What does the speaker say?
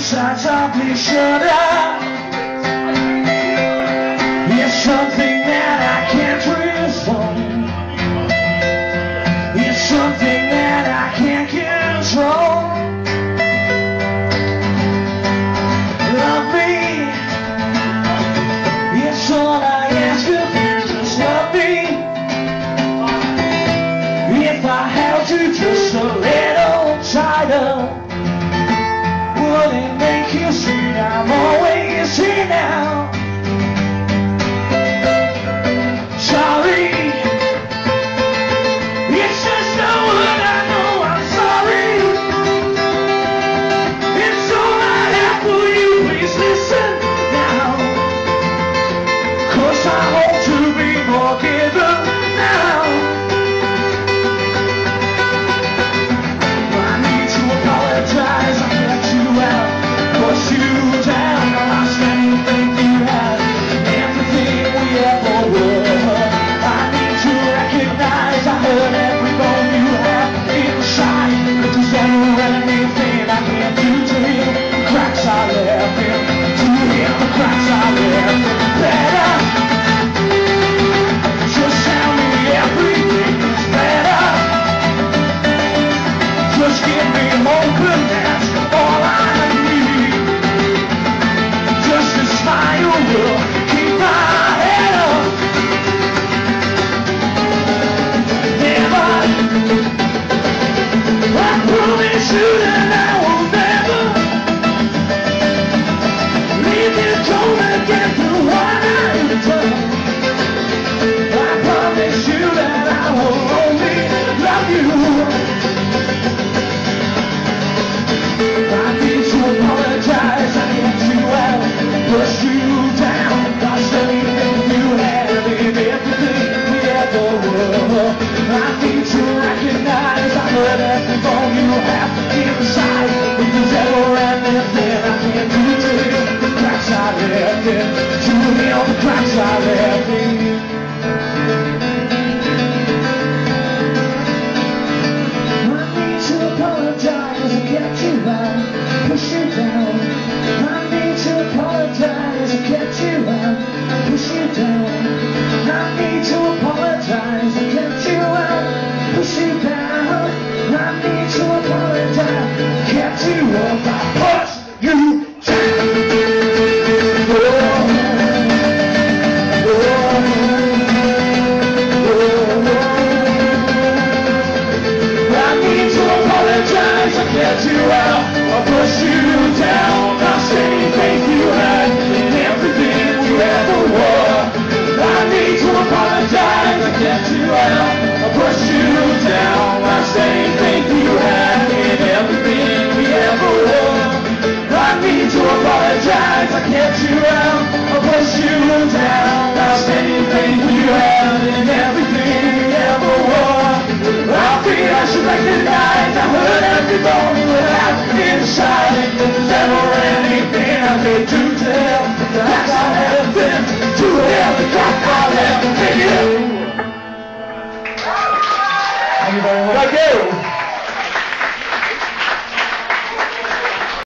Shut up, please shut up. It's something that I can't transform. It's something that I can't control. Love me. It's all I ask of you. Just love me. If I held you just a little tighter, would it make you see I'm always here now? Sorry, it's just the word I know. I'm sorry. It's all I have for you. Please listen now, 'cause I hope to be forgiven now. I need to apologize. I kept you out, pushed you down. I lost anything you had, everything we ever were. I need to recognize I hurt every bone you have inside. If there's ever anything I can't do to heal the cracks I left in, to heal the cracks I left in, better just tell me everything is better. Just give me hope and that's all I need. Just a smile will keep my head up. Never, I promise you that I will never leave you cold again through what I've done. I promise you that I will only love you. I need to apologize. I kept you out, pushed you down, lost anything you had in everything we ever were. I need to recognize I hurt every bone you have inside. If there's ever anything I can't do to heal the cracks I left in, to heal the cracks I left in. I need to apologize. I kept you out, pushed you down. I need to apologize. I kept you out, pushed you down. I need to apologize. I kept you out, pushed you down. I need to apologize. Kept you up, I pushed you down. I need to apologize. I kept you out, I pushed you down. Lost any faith you had in everything you ever were. I need to apologize. I kept you out, I pushed you down. Lost any faith you had in everything we ever were. I need to apologize. I kept you out, I pushed you down. Lost any faith you had in everything we ever were. I feel I should recognize I hurt every bone you have inside. If there's ever anything I could do to help the cracks I left in, to help the cracks I left in you. Thank you very much. Thank you.